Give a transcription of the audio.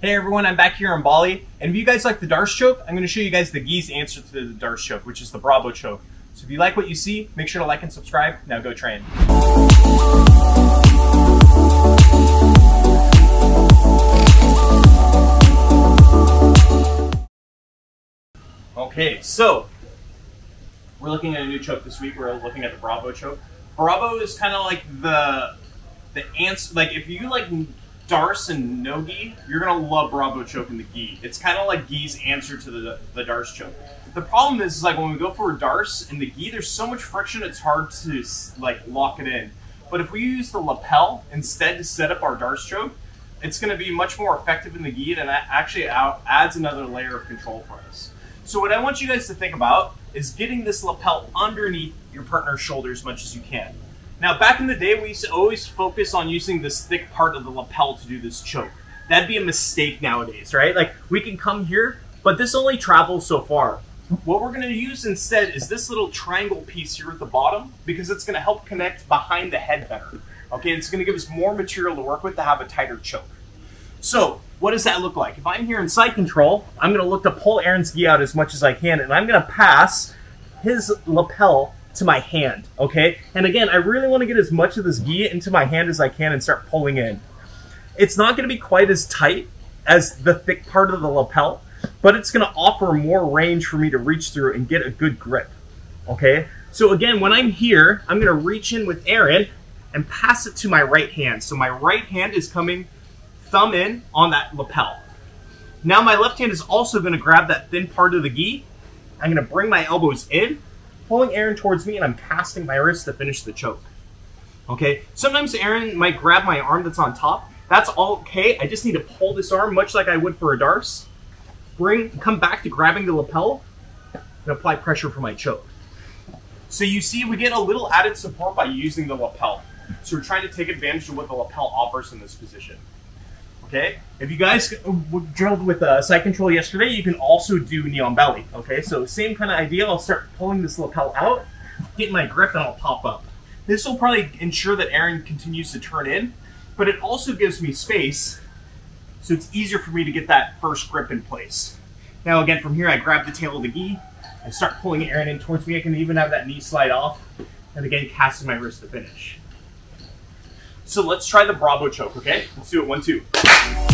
Hey everyone, I'm back here in Bali, and if you guys like the Darce Choke, I'm going to show you guys the gi's answer to the Darce Choke, which is the Brabo Choke. So if you like what you see, make sure to like and subscribe. Now go train. Okay, so we're looking at a new choke this week. We're looking at the Brabo Choke. Brabo is kind of like the answer. Like if you like Darce and no gi, you're gonna love Brabo Choke and the gi. It's kind of like gi's answer to the Darce Choke. The problem is like when we go for a Darce and the gi, there's so much friction it's hard to like lock it in. But if we use the lapel instead to set up our Darce Choke, it's gonna be much more effective in the gi, and that actually adds another layer of control for us. So what I want you guys to think about is getting this lapel underneath your partner's shoulder as much as you can. Now, back in the day, we used to always focus on using this thick part of the lapel to do this choke. That'd be a mistake nowadays, right? Like, we can come here, but this only travels so far. What we're gonna use instead is this little triangle piece here at the bottom, because it's gonna help connect behind the head better. Okay, it's gonna give us more material to work with to have a tighter choke. So, what does that look like? If I'm here in side control, I'm gonna look to pull Aaron's gi out as much as I can, and I'm gonna pass his lapel to my hand, okay? And again, I really want to get as much of this gi into my hand as I can and start pulling in. It's not going to be quite as tight as the thick part of the lapel, but it's going to offer more range for me to reach through and get a good grip, okay? So again, when I'm here, I'm going to reach in with Aaron and pass it to my right hand. So my right hand is coming thumb in on that lapel. Now my left hand is also going to grab that thin part of the gi. I'm going to bring my elbows in, pulling Aaron towards me, and I'm casting my wrist to finish the choke. Okay, sometimes Aaron might grab my arm that's on top. That's all okay. I just need to pull this arm much like I would for a Darce. Come back to grabbing the lapel and apply pressure for my choke. So you see, we get a little added support by using the lapel. So we're trying to take advantage of what the lapel offers in this position. Okay, if you guys drilled with side control yesterday, you can also do knee on belly. Okay, so same kind of idea. I'll start pulling this lapel out, get my grip, and I'll pop up. This will probably ensure that Aaron continues to turn in, but it also gives me space, so it's easier for me to get that first grip in place. Now again, from here, I grab the tail of the gi and start pulling Aaron in towards me. I can even have that knee slide off, and again, casting my wrist to finish. So let's try the Brabo Choke, okay? Let's do it, 1, 2.